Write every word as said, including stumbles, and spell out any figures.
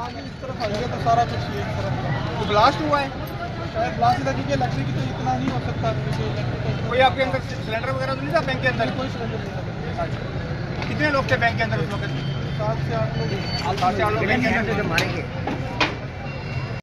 इस तरफ आ गया तो सारा कुछ ये इस तरफ तो ब्लास्ट हुआ है शायद ब्लास्ट था क्योंकि इलेक्ट्रिक तो इतना नहीं हो सकता क्योंकि कोई आपके अंदर सिलेंडर वगैरह तो नहीं था बैंक के अंदर? कोई सिलेंडर नहीं था। कितने लोग थे बैंक के अंदर उस वक्त? सात से आठ लोग सात से आठ लोग बैंक के अंदर मारेंगे।